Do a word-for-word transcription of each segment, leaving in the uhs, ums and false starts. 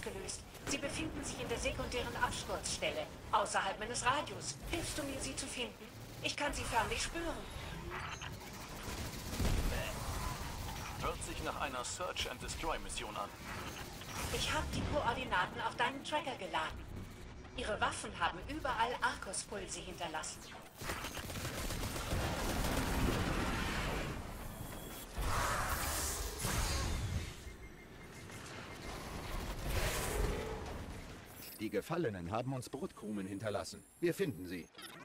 ausgelöst. Sie befinden sich in der sekundären Absturzstelle, außerhalb meines Radius. Hilfst du mir, sie zu finden? Ich kann sie förmlich spüren. Hört sich nach einer Search-and-Destroy-Mission an. Ich habe die Koordinaten auf deinen Tracker geladen. Ihre Waffen haben überall Arkuspulse hinterlassen. Die Gefallenen haben uns Brotkrumen hinterlassen. Wir finden sie.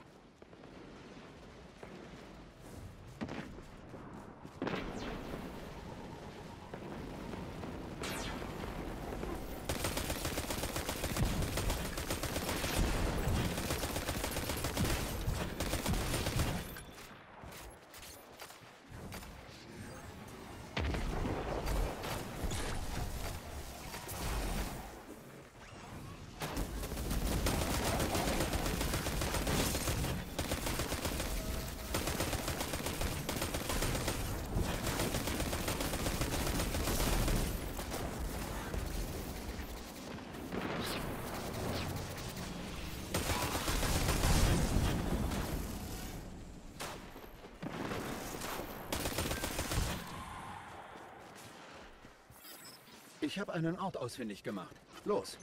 Ich habe einen Ort ausfindig gemacht. Los!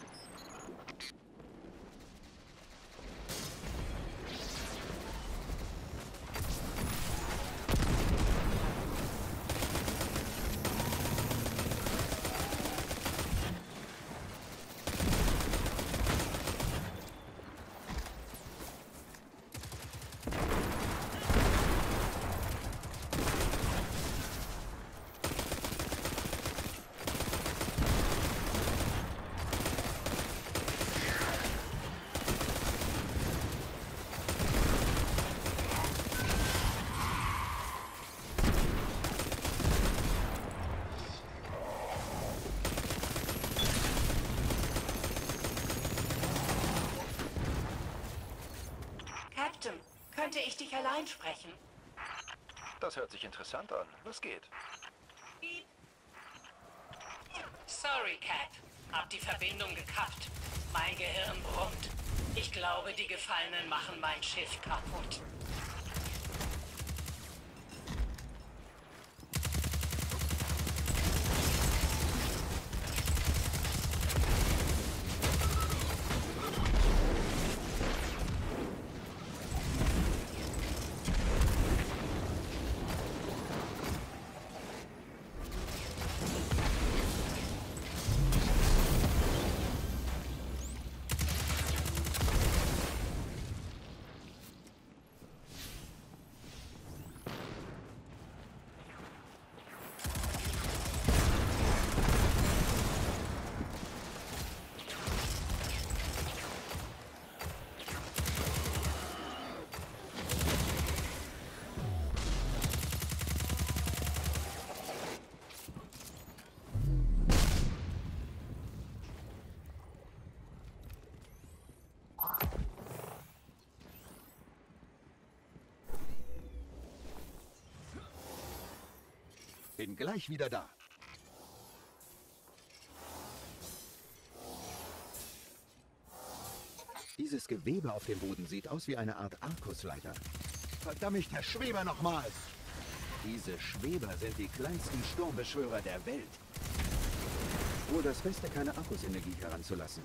Captain, könnte ich dich allein sprechen? Das hört sich interessant an. Was geht? Piep. Sorry, Cap. Hab die Verbindung gekappt. Mein Gehirn brummt. Ich glaube, die Gefallenen machen mein Schiff kaputt. Bin gleich wieder da. Dieses Gewebe auf dem Boden sieht aus wie eine Art Arkusleiter. Verdammt, Herr Schweber nochmal! Diese Schweber sind die kleinsten Sturmbeschwörer der Welt. Wohl das Beste, keine Akkusenergie heranzulassen.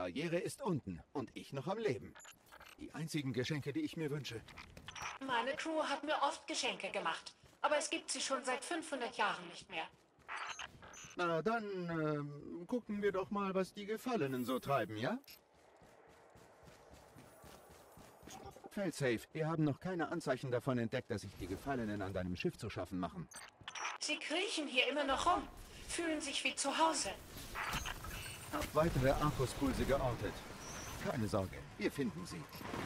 Barriere ist unten und ich noch am Leben. Die einzigen Geschenke, die ich mir wünsche. Meine Crew hat mir oft Geschenke gemacht, aber es gibt sie schon seit fünfhundert Jahren nicht mehr. Na dann, ähm, gucken wir doch mal, was die Gefallenen so treiben, ja? Failsafe, wir haben noch keine Anzeichen davon entdeckt, dass sich die Gefallenen an deinem Schiff zu schaffen machen. Sie kriechen hier immer noch rum, fühlen sich wie zu Hause. Hab weitere Arkuspulse geortet. Keine Sorge, wir finden sie.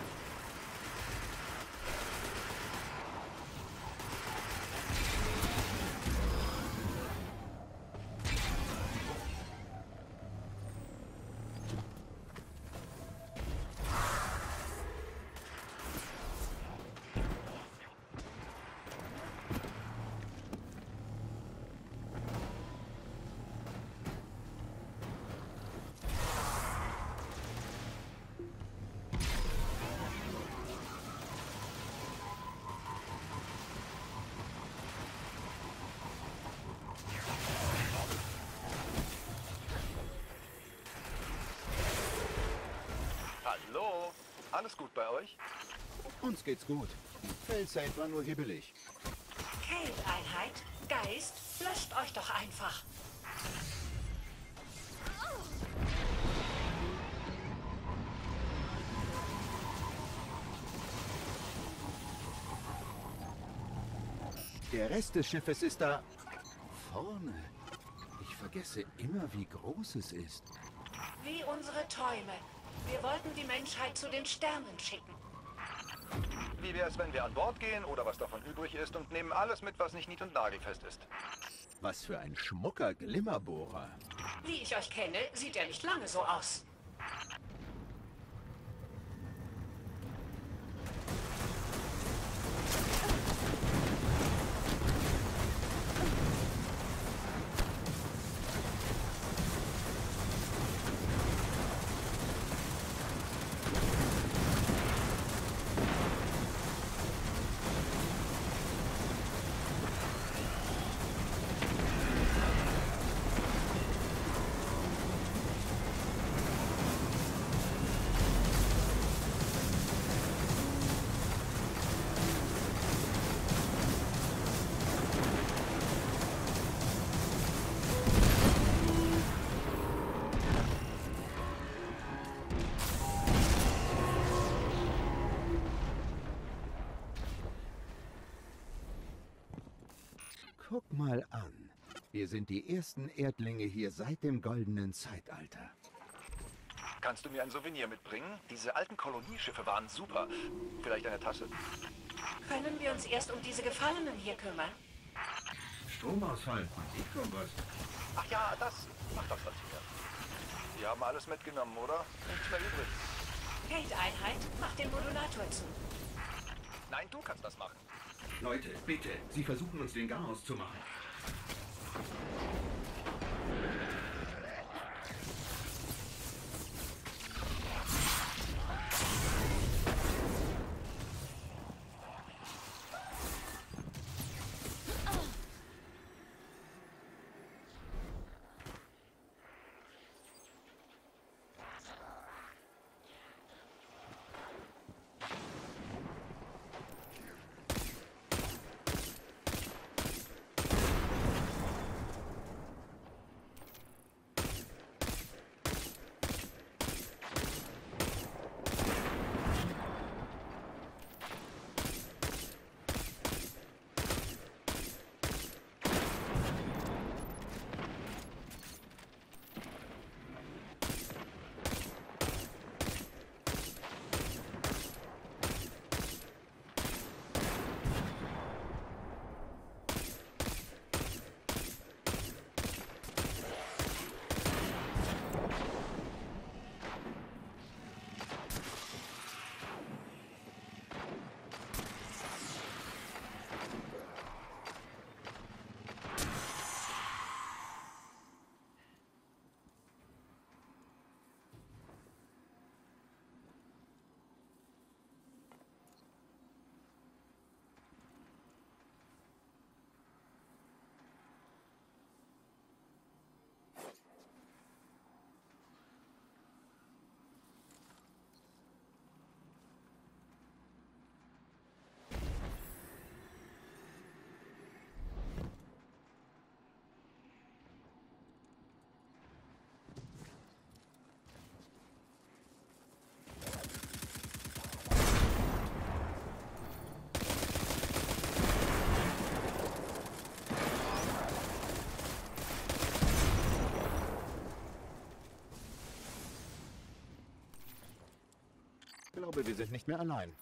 Hallo? Alles gut bei euch? Uns geht's gut. Failsafe war nur hibbelig. Kate-Einheit, Geist, löscht euch doch einfach. Der Rest des Schiffes ist da vorne. Ich vergesse immer, wie groß es ist. Wie unsere Träume. Wir wollten die Menschheit zu den Sternen schicken. Wie wär's, wenn wir an Bord gehen oder was davon übrig ist und nehmen alles mit, was nicht nied- und nagelfest ist? Was für ein schmucker Glimmerbohrer. Wie ich euch kenne, sieht er nicht lange so aus. Guck mal an. Wir sind die ersten Erdlinge hier seit dem goldenen Zeitalter. Kannst du mir ein Souvenir mitbringen? Diese alten Kolonieschiffe waren super. Vielleicht eine Tasse. Können wir uns erst um diese Gefallenen hier kümmern? Stromausfall. Ich schon was. Ach ja, das. Mach das als hier. Wir haben alles mitgenommen, oder? Nichts mehr übrig. Kate-Einheit, mach den Modulator zu. Nein, du kannst das machen. Leute, bitte. Sie versuchen uns den Garaus zu machen. hoffe, wir sind nicht mehr allein.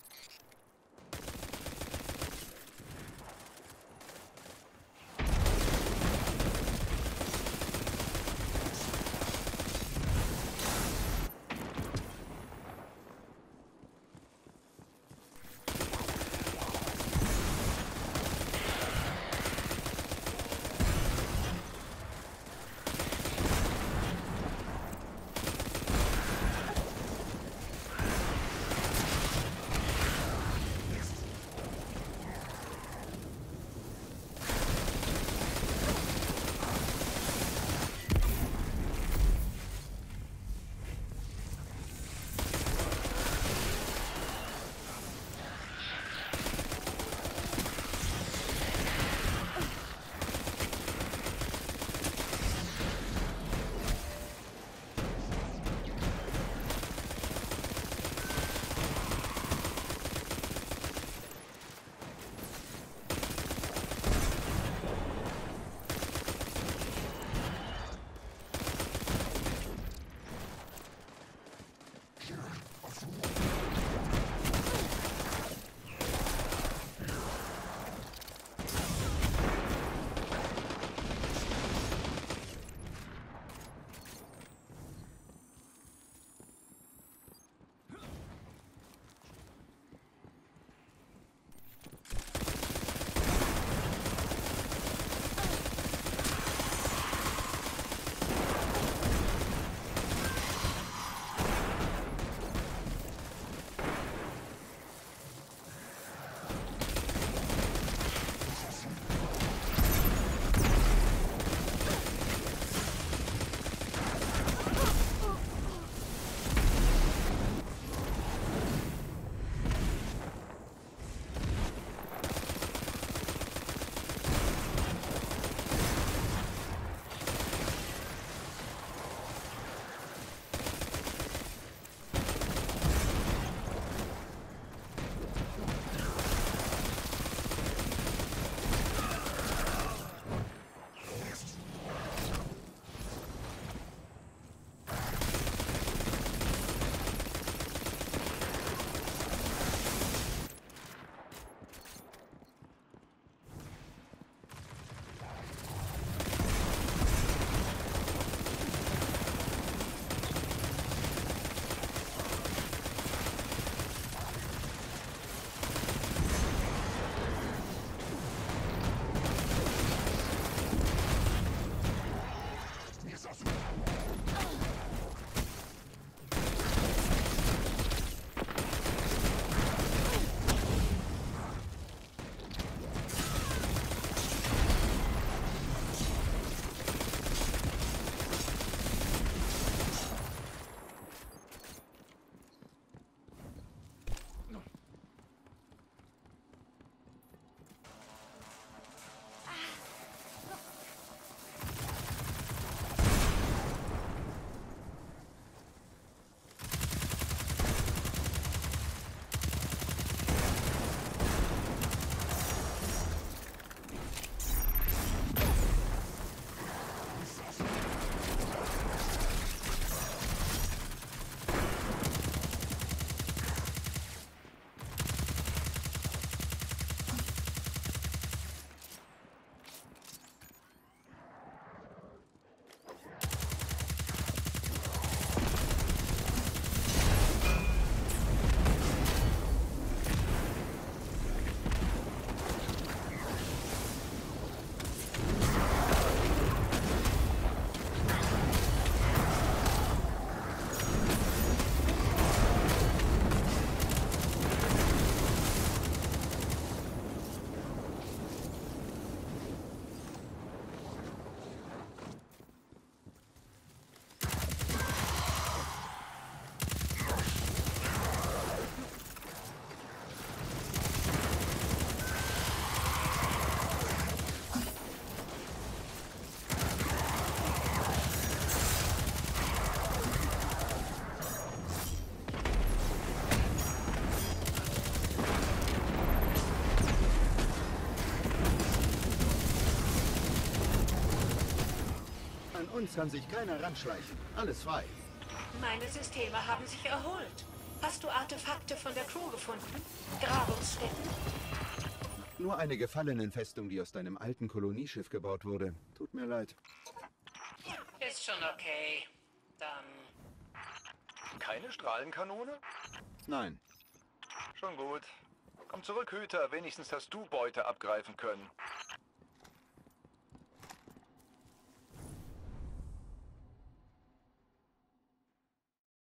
Uns kann sich keiner ranschleichen. Alles frei. Meine Systeme haben sich erholt. Hast du Artefakte von der Crew gefunden? Grabungsstätten? Nur eine Gefallenenfestung, die aus deinem alten Kolonieschiff gebaut wurde. Tut mir leid. Ist schon okay. Dann... Keine Strahlenkanone? Nein. Schon gut. Komm zurück, Hüter. Wenigstens hast du Beute abgreifen können.